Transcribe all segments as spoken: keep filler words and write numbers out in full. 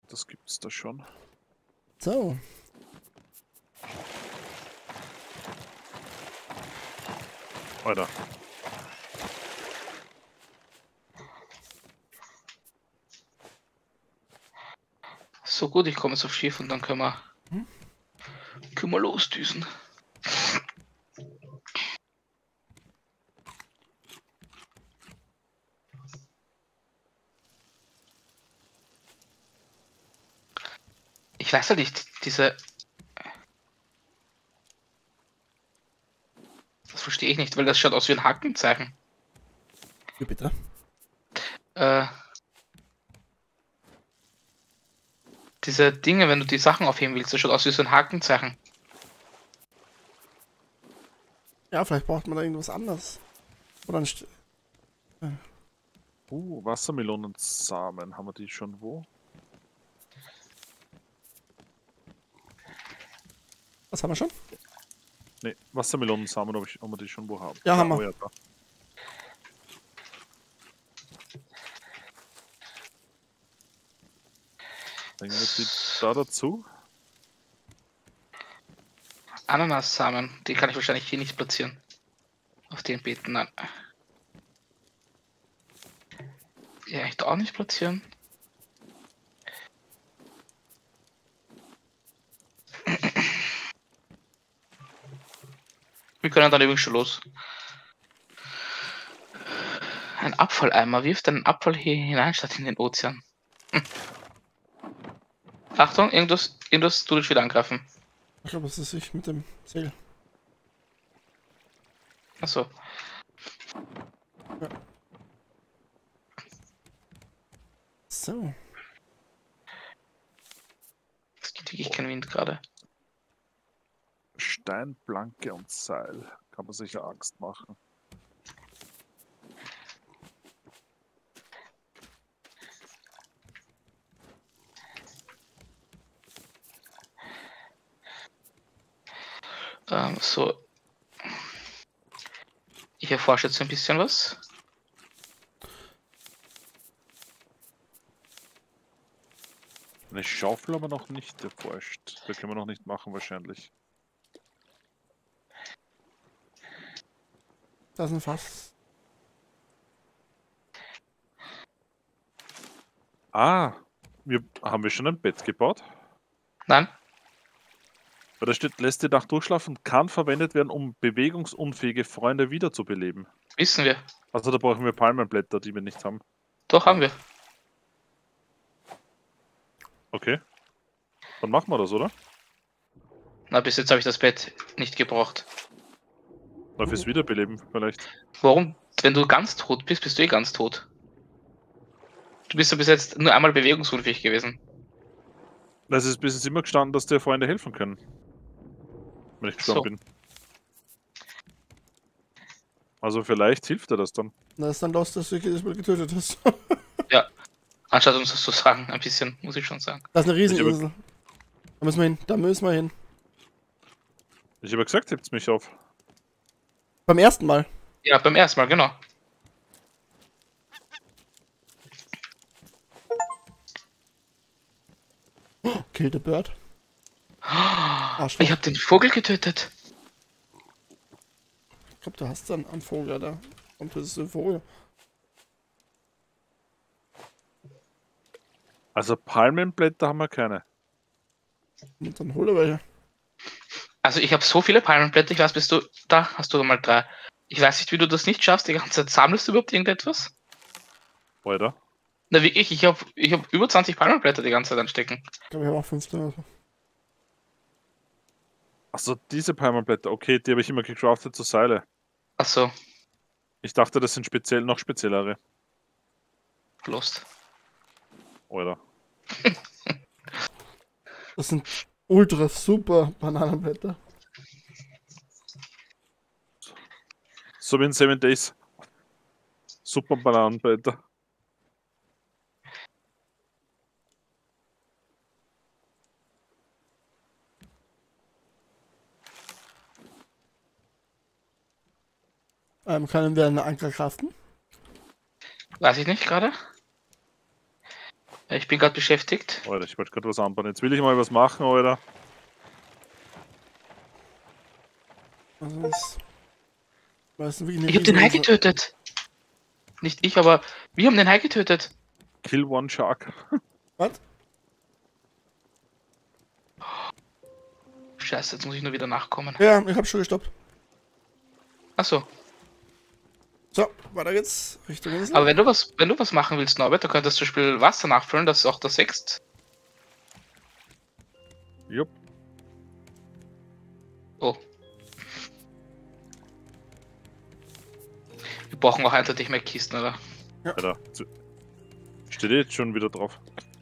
das gibt's da schon. So. Alter. So gut, ich komme jetzt aufs Schiff und dann können wir, Hm? können wir losdüsen. Ich weiß ja nicht, diese... Das verstehe ich nicht, weil das schaut aus wie ein Hackenzeichen. Wie bitte? Äh... Diese Dinge, wenn du die Sachen aufheben willst, das schaut aus wie so ein Hakenzeichen. Ja, vielleicht braucht man da irgendwas anderes. Oder ein St Uh, Wassermelonensamen. Haben wir die schon wo? Was haben wir schon? Ne, Wassermelonensamen, ob, ich, ob wir die schon wo haben. Ja, haben wir. Oh ja, da. Bringen wir die da dazu? Ananassamen, die kann ich wahrscheinlich hier nicht platzieren. Auf den Beeten, nein. Ja, ich da auch nicht platzieren. Wir können dann übrigens schon los. Ein Abfalleimer wirft einen Abfall hier hinein statt in den Ozean. Hm. Achtung, irgendwas, irgendwas tut dich wieder angreifen. Ich glaube, das ist ich mit dem Segel. Achso. Ja. So. Es gibt wirklich kein Wind gerade. Steinplanke und Seil. Kann man sicher Angst machen. Ähm, so. Ich erforsche jetzt ein bisschen was. Eine Schaufel aber noch nicht erforscht. Da können wir noch nicht machen wahrscheinlich. Das ist ein Fass. Ah, wir, haben wir schon ein Bett gebaut? Nein? Weil da steht, letzte Nacht durchschlafen kann verwendet werden, um bewegungsunfähige Freunde wiederzubeleben. Wissen wir. Also da brauchen wir Palmenblätter, die wir nicht haben. Doch, haben wir. Okay. Dann machen wir das, oder? Na, bis jetzt habe ich das Bett nicht gebraucht. Oder fürs Wiederbeleben vielleicht. Warum? Wenn du ganz tot bist, bist du eh ganz tot. Du bist ja bis jetzt nur einmal bewegungsunfähig gewesen. Es ist bis jetzt immer gestanden, dass dir Freunde helfen können. Wenn ich gestorben So. bin. Also vielleicht hilft dir das dann. Na, ist dann los, dass du jedes Mal getötet hast. Ja. Anstatt uns das zu sagen, ein bisschen, muss ich schon sagen. Das ist eine Ich Rieseninsel. Da müssen wir hin. Da müssen wir hin. Ich habe gesagt, hebt's mich auf. Beim ersten Mal. Ja, beim ersten Mal, genau. Oh, kill the bird. Arschloch. Ich habe den Vogel getötet. Ich glaube, du hast dann einen Vogel da. Und das ist ein Vogel. Also Palmenblätter haben wir keine. Und dann hol er welche. Also ich habe so viele Palmenblätter, ich weiß, bist du, da hast du mal drei. Ich weiß nicht, wie du das nicht schaffst, die ganze Zeit sammelst du überhaupt irgendetwas? Oder? Na wirklich, ich habe ich hab über zwanzig Palmenblätter die ganze Zeit anstecken. Ich glaube, ich habe auch fünfzehn oder so. Achso, diese Palmenblätter. Okay, die habe ich immer gecraftet zu Seile. Achso, Ich dachte, das sind speziell noch speziellere. Lost. Oder? Das sind ultra super Bananenblätter. So wie in Seven Days. Super Bananenblätter. Ähm, können wir einen Anker craften? Weiß ich nicht gerade. Ich bin gerade beschäftigt. Alter, ich wollte gerade was anbauen. Jetzt will ich mal was machen, Alter. Also das, das ist wirklich eine Ich habe den Hai Riesen- getötet. Nicht ich, aber wir haben den Hai getötet. Kill one shark. Was? Scheiße, jetzt muss ich nur wieder nachkommen. Ja, ich hab schon gestoppt. Achso. So, weiter geht's. Richtung Insel. Aber wenn du was, wenn du was machen willst, Norbert, dann könntest du zum Beispiel Wasser nachfüllen, das ist auch das wächst. Jupp. Oh. Wir brauchen auch eindeutig mehr Kisten, oder? Alter. zu- Steht eh jetzt schon wieder drauf.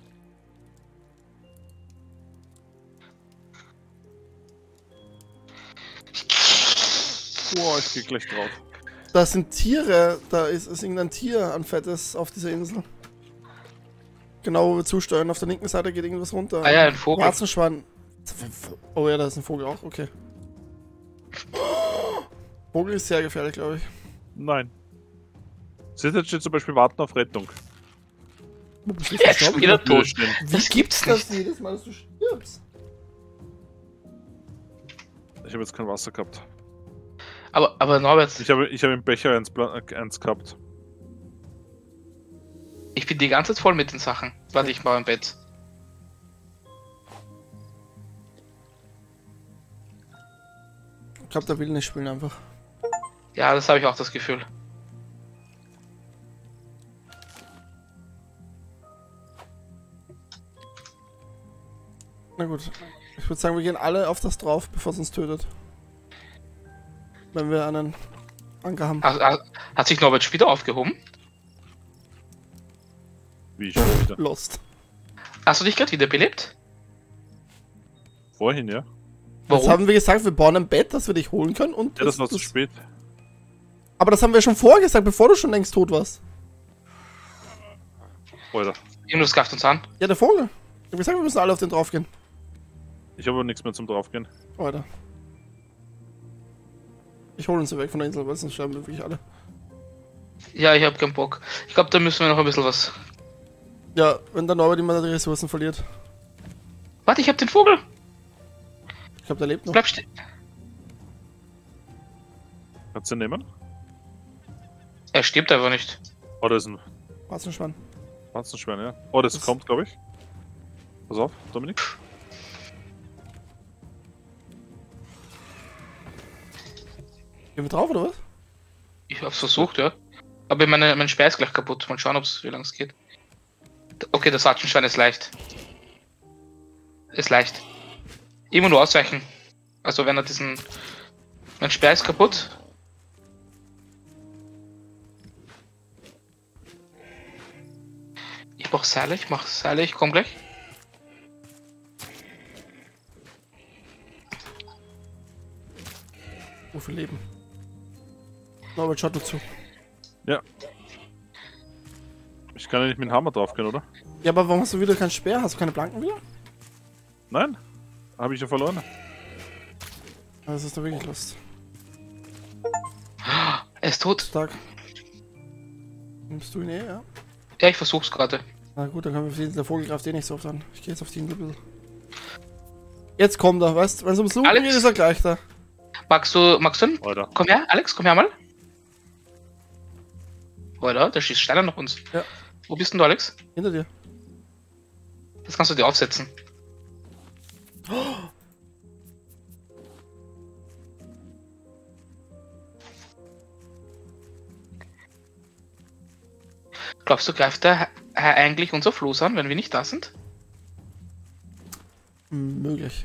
Boah, ich geh gleich drauf. Da sind Tiere, da ist, ist irgendein Tier an Fettes auf dieser Insel. Genau, wo wir zusteuern. Auf der linken Seite geht irgendwas runter. Ah ja, ein Vogel. Warzenschwan. Oh ja, da ist ein Vogel auch, okay. Vogel ist sehr gefährlich, glaube ich. Nein. Seht jetzt steht zum Beispiel warten auf Rettung. Wo bist du Er ist gestorben? schon wieder tot. Stehen. Wie Das gibt's das nicht. jedes Mal, dass du stirbst? Ich habe jetzt kein Wasser gehabt. Aber, aber Norbert, Ich habe ich hab im Becher eins, bla- äh, eins gehabt. ich bin die ganze Zeit voll mit den Sachen. Warte, ich mache im Bett. Ich glaube, der will nicht spielen einfach. Ja, das habe ich auch das Gefühl. Na gut. Ich würde sagen, wir gehen alle auf das drauf, bevor es uns tötet. Wenn wir einen Anker haben. Hat, hat, hat sich Norbert wieder aufgehoben? Wie schon wieder. Lost. Hast du dich gerade wiederbelebt? Vorhin, ja? Jetzt Warum? haben wir gesagt, wir bauen ein Bett, das wir dich holen können und... Ja, das war zu spät. Aber das haben wir schon vorher gesagt, bevor du schon längst tot warst. Alter. Irgendwas greift uns an. Ja, der Vogel. Ich hab gesagt, wir müssen alle auf den draufgehen. Ich habe aber nichts mehr zum draufgehen. Alter. Ich hole uns hier weg von der Insel, weil sonst sterben wir wirklich alle. Ja, ich habe keinen Bock. Ich glaube, da müssen wir noch ein bisschen was. Ja, wenn der Norbert immer die Ressourcen verliert. Warte, ich habe den Vogel. Ich glaube, der lebt noch. Bleib stehen. Kannst du den nehmen? Er stirbt einfach nicht. Oh, das ist ein Warzenschwan. Warzenschwein, ja. Oh, das, Das- kommt, glaube ich. Pass auf, Dominik. Gehen wir drauf, oder was? Ich hab's versucht, ja. Aber meine, mein Speer ist gleich kaputt. Mal schauen, ob's, wie lange es geht. Okay, das Watschenschwein ist leicht. Ist leicht. Immer nur ausweichen. Also wenn er diesen... Mein Speer ist kaputt. Ich brauch Seile, ich mach Seile, ich komm gleich. Wo viel Leben? Norbert, schaut dazu. Ja. Ich kann ja nicht mit dem Hammer draufgehen, oder? Ja, aber warum hast du wieder keinen Speer? Hast du keine Blanken wieder? Nein? Habe ich ja verloren. Das ist doch wirklich Lust. Er ist tot. Stark. Nimmst du ihn eh, ja? Ja, ich versuch's gerade. Na gut, dann können wir auf die Insel. Der Vogel greift eh nicht so oft an. Ich gehe jetzt auf die Insel ein bisschen. Jetzt kommt er, weißt du? Wenn es ums Suchen Alex? geht, ist er gleich da. Magst du, magst du ihn? Alter. Komm her, Alex, komm her mal. Oder? Der schießt Steine nach uns. Ja. Wo bist denn du, Alex? Hinter dir. Das kannst du dir aufsetzen. Glaubst du, greift der Herr eigentlich unser Floß an, wenn wir nicht da sind? Hm, möglich.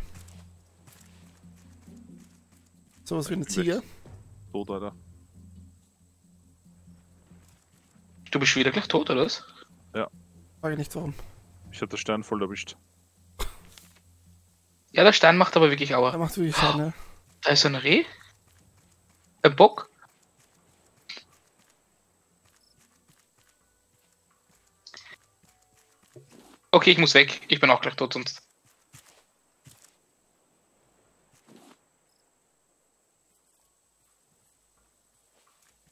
Sowas wie eine Ziege. Tot, Alter. Du bist wieder gleich tot, oder was? Frage nicht warum. Ich hab den Stein voll erwischt. Ja, der Stein macht aber wirklich Er Aua. macht wirklich Schaden, ja. Da ist ein Reh. Ein Bock. Okay, ich muss weg. Ich bin auch gleich tot sonst.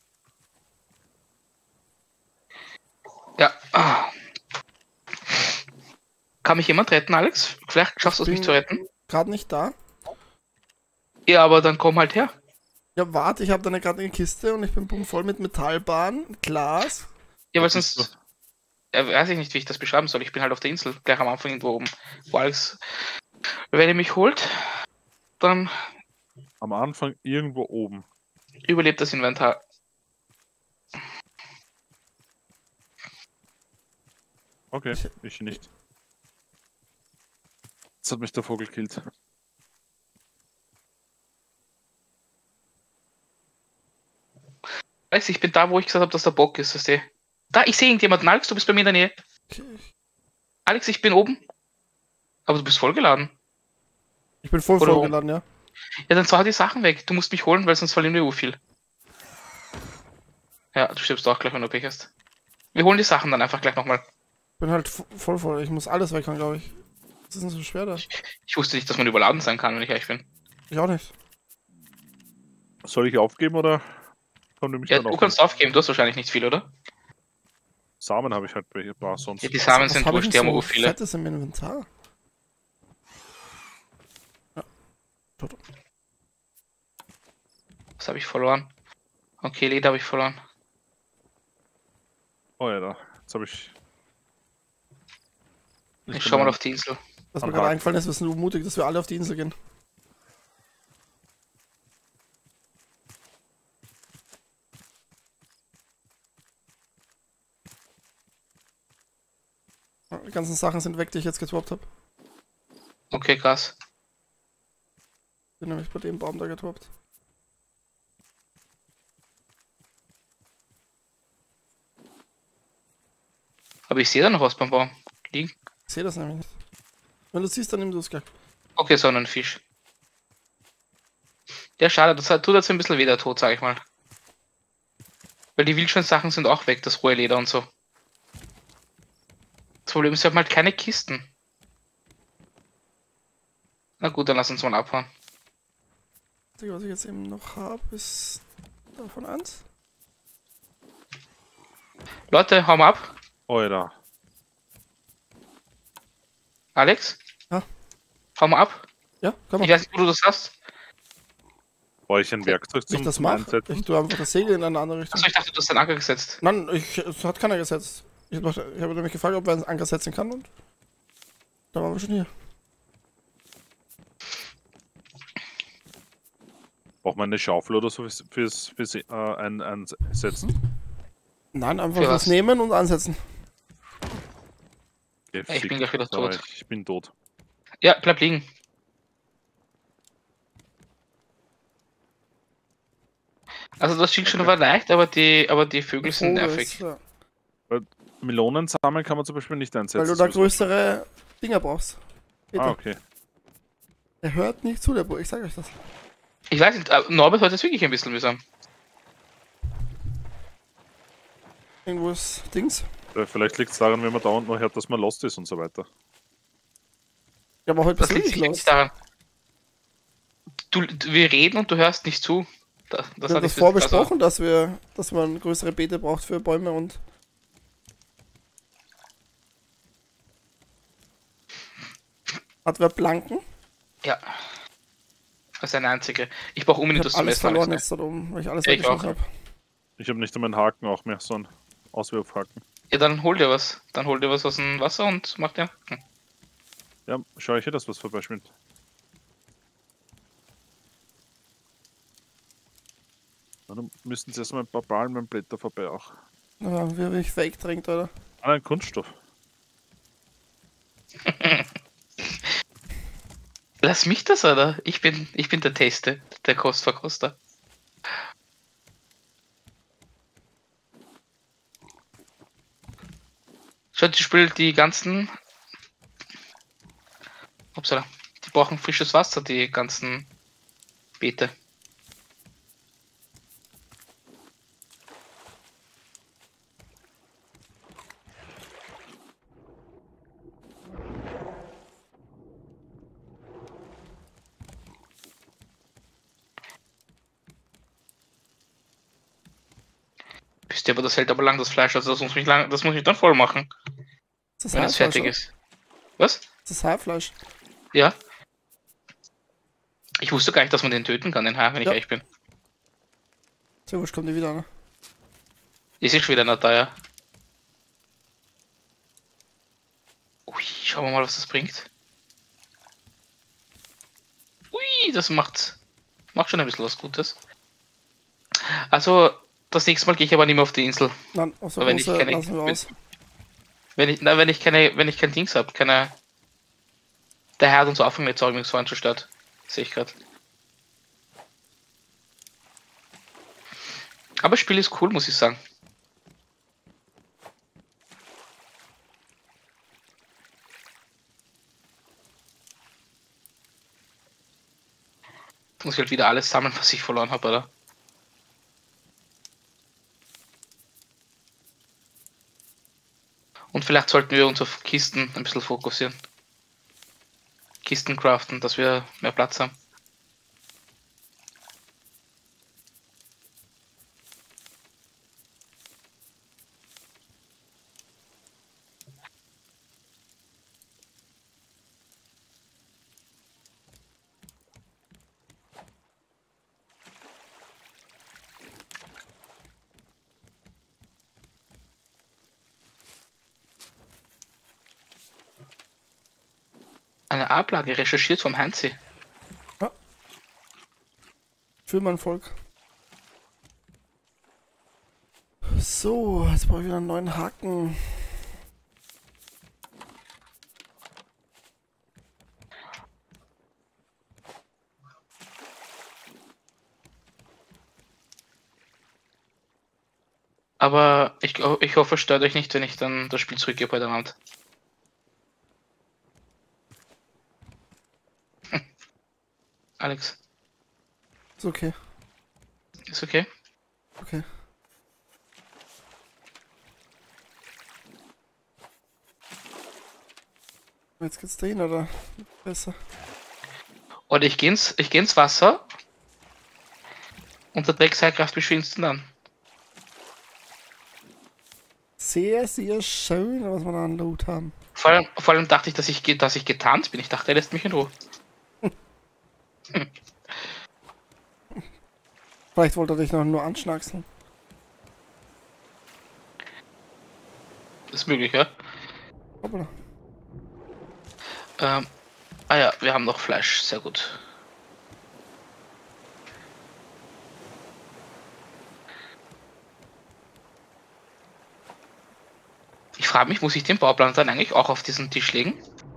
Ja. Ah. Kann mich jemand retten, Alex? Vielleicht schaffst du es, mich zu retten. Gerade nicht da. Ja, aber dann komm halt her. Ja, warte, ich habe da gerade eine Kiste und ich bin voll mit Metallbahn, Glas. Ja, weil sonst... Ja, weiß ich nicht, wie ich das beschreiben soll. Ich bin halt auf der Insel, gleich am Anfang irgendwo oben. Wo Alex... Wenn er mich holt, dann... Am Anfang irgendwo oben. Überlebt das Inventar. Okay, ich nicht. Jetzt hat mich der Vogel killt. Alex, ich bin da, wo ich gesagt habe, dass der Bock ist. Weißt du? Da, ich sehe irgendjemanden. Alex, du bist bei mir in der Nähe. Okay. Alex, ich bin oben. Aber du bist vollgeladen. Ich bin voll Oder vollgeladen, ja. Ja, dann fahr die Sachen weg. Du musst mich holen, weil sonst verlieren wir so viel. Ja, du stirbst auch gleich, wenn du Pech hast. Wir holen die Sachen dann einfach gleich nochmal. Ich bin halt voll voll. Ich muss alles weghauen, glaube ich. Was ist denn so schwer da? Ich wusste nicht, dass man überladen sein kann, wenn ich ehrlich bin. Ich auch nicht. Soll ich aufgeben oder kommt nämlich Ja, dann du auch kannst aufgeben. Du hast wahrscheinlich nicht viel, oder? Samen habe ich halt bei paar sonst. Ja, die Samen Was sind hab ich wurscht, denn die haben so auch viele. Fettes im Inventar? Ja. Tot. Was habe ich verloren? Okay, Leder habe ich verloren. Oh ja, da. Jetzt habe ich. Ich schau mal auf die Insel. Was mir Am gerade Haken. eingefallen ist, wir sind nur mutig, dass wir alle auf die Insel gehen. Die ganzen Sachen sind weg, die ich jetzt getroppt habe. Okay, krass. Bin nämlich bei dem Baum da getroppt. Aber ich sehe da noch was beim Baum liegen. Ich sehe das nämlich nicht. Wenn du siehst, dann nimm du es gleich. Okay, so ein Fisch. Ja, schade, das hat- tut jetzt ein bisschen weh, der Tod, sag ich mal. Weil die Wildschwein-Sachen sind auch weg, das rohe Leder und so. Das Problem ist, wir haben halt keine Kisten. Na gut, dann lass uns mal abhauen. Das Einzige, was ich jetzt eben noch habe, ist davon eins. Leute, hau mal ab. Oh ja, da. Alex? Ja? Hau mal ab. Ja, kann Ich man. weiß nicht, wo du das hast. Brauche ich ein Werkzeug Wenn zum ich das zum mache, Einsetzen? ich tue einfach das Segel in eine andere Richtung. Achso, ich dachte, du hast den Anker gesetzt. Nein, ich, es hat keiner gesetzt. Ich habe hab nämlich gefragt, ob er einen Anker setzen kann und da waren wir schon hier. Braucht man eine Schaufel oder so fürs, fürs, fürs äh, ein, einsetzen? Nein, einfach Für was was? nehmen und ansetzen. Okay, Ja, ich bin fick. gleich wieder Aber tot. Ich bin tot. Ja, bleib liegen. Also das Schildschirm Okay. war leicht, aber die, aber die Vögel Der sind Vogel nervig. ist, ja, Melonen sammeln kann man zum Beispiel nicht einsetzen. weil du da sowieso. größere Dinger brauchst. Bitte. Ah, okay. Er hört nicht zu, der Bub, ich sag euch das. Ich weiß nicht, aber Norbert heute ist wirklich ein bisschen mühsam. Irgendwo ist Dings. Äh, Vielleicht liegt es daran, wenn man dauernd nur hört, dass man lost ist und so weiter. Ja, aber heute Das bist du liegt nicht sicher los. nicht daran. Du, du- wir reden und du hörst nicht zu. Das, das Wir haben hatte das ich vorbesprochen, dass wir, dass man größere Beete braucht für Bäume und. Hat wer Blanken? Ja. Das ist eine einzige. Ich brauche Ich unbedingt hab das alles Semester. verloren Alex, jetzt da oben, weil ich alles Ja, ich weggeschmissen auch. habe. Ich habe nicht einmal einen Haken auch mehr, so einen Auswurfhaken. ne? Ja, dann hol dir was. Dann hol dir was aus dem Wasser und mach dir. Hm. Ja, schau ich hier, dass was vorbeischwimmt. Dann müssten sie erstmal ein paar Palmenblätter vorbei auch. Ja, wie wie ich Fake trinkt, oder? Ah, ein Kunststoff. Lass mich das, oder? Ich bin, ich bin der Tester, der Kostverkoster. Schaut, die spielt die ganzen. Upsala. Die brauchen frisches Wasser, die ganzen Beete. Wisst ihr, aber das hält aber lang, das Fleisch, also das muss mich lang, das muss ich dann voll machen, Ist das wenn es heiß, fertig oder? ist. Was? Das ist Haifleisch. Ja. Ich wusste gar nicht, dass man den töten kann, den Hai, wenn ich Ja. ehrlich bin. Sehr wurscht, kommt die wieder, ne? Ist eh schon wieder nicht da, ja. Ui, schauen wir mal, was das bringt. Ui, das macht, macht schon ein bisschen was Gutes. Also, das nächste Mal gehe ich aber nicht mehr auf die Insel. Nein, auf so Aber wenn ich große keine- lassen wir aus. Wenn ich, na, wenn ich keine, wenn ich kein Dings habe, keine. Der Herr hat unser Auffangnetz übrigens vorhin zerstört. Sehe ich gerade. Aber das Spiel ist cool, muss ich sagen. Jetzt muss ich halt wieder alles sammeln, was ich verloren habe, oder? Und vielleicht sollten wir uns auf Kisten ein bisschen fokussieren. Kisten craften, dass wir mehr Platz haben. Eine Ablage recherchiert vom Heinzi. Für mein Volk. So, jetzt brauche ich wieder einen neuen Haken. Aber ich, ich hoffe, es stört euch nicht, wenn ich dann das Spiel zurückgebe heute Abend. Hm. Alex, Ist okay. ist okay? Okay. Jetzt geht's dahin, oder? Besser. Oder ich geh ins, ich geh ins Wasser und der Dreckseilkraft beschwinst ihn an. Sehr, sehr schön, was wir da an Loot haben. Vor allem, vor allem dachte ich, dass ich, ge- dass ich getarnt bin. Ich dachte, er lässt mich in Ruhe. Vielleicht wollte er dich noch nur anschnackseln. Ist möglich, ja? Hoppala. Ähm, ah ja, wir haben noch Fleisch. Sehr gut. Ich frage mich, muss ich den Bauplan dann eigentlich auch auf diesen Tisch legen?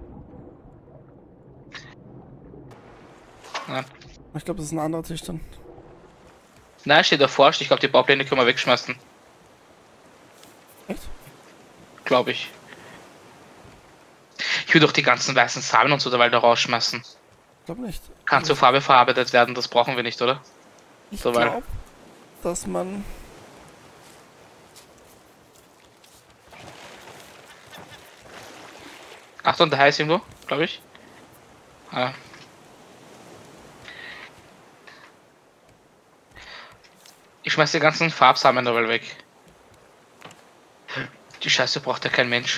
Nein, Ich glaube, das ist ein anderer Tisch dann. Nein, steht davor. Ich glaube, die Baupläne können wir wegschmeißen. Echt? Glaube ich. Ich würde auch die ganzen weißen Samen und so derweil da rausschmeißen. Ich glaube nicht. Kann zur Farbe verarbeitet werden, das brauchen wir nicht, oder? Ich derweil. glaube, dass man... Achtung, der Hai ist irgendwo, glaube ich. Ah. Ich schmeiß die ganzen Farbsamen dabei weg. Die Scheiße braucht ja kein Mensch.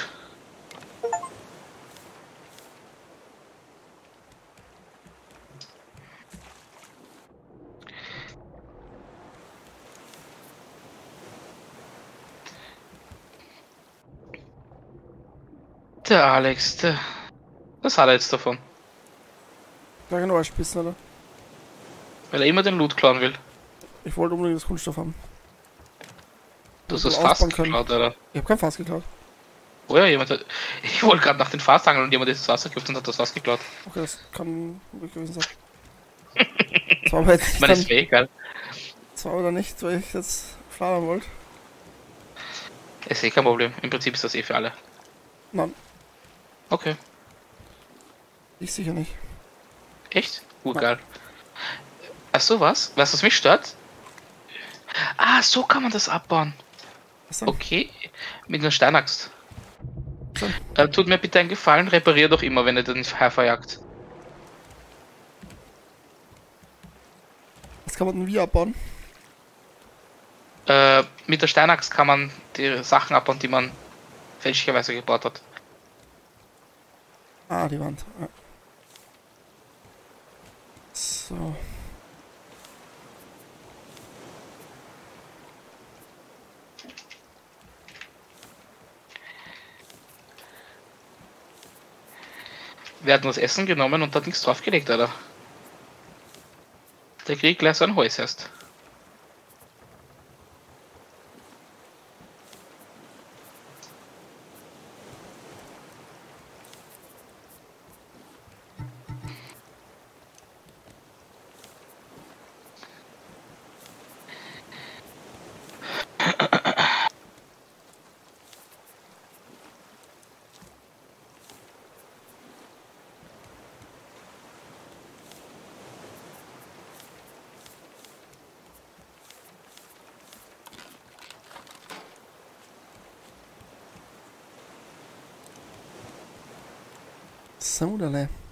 Der Alex, der... Was hat er jetzt davon? Ja genau, als Spitzen, oder? Weil er immer den Loot klauen will. Ich wollte unbedingt das Kunststoff haben. Du hast Soll das Fass ausbauen können. geklaut, oder? Ich habe kein Fass geklaut. Oh ja, jemand hat... Ich wollte gerade nach den Fass angeln und jemand ist ins Wasser gekippt und hat das Fass geklaut. Okay, das kann wirklich gewesen sein. Das war aber jetzt nicht Man ist dann, eh egal. das war aber nicht, weil ich jetzt fladern wollte. Ist eh kein Problem. Im Prinzip ist das eh für alle. Nein, Okay. ich sicher nicht. Echt? Uh, Ja. geil. Ach so, was? Weißt du, was mich stört? Ah, so kann man das abbauen. Was denn? Okay. Mit einer Steinaxt. So. Äh, tut mir bitte einen Gefallen, reparier doch immer, wenn ihr den Hai verjagt. Was kann man denn wie abbauen? Äh, mit der Steinaxt kann man die Sachen abbauen, die man fälschlicherweise gebaut hat. Ah, die Wand. Ja. So. Wir hatten das Essen genommen und hat nichts draufgelegt, Alter. Der kriegt gleich so ein Hals erst. Sodale.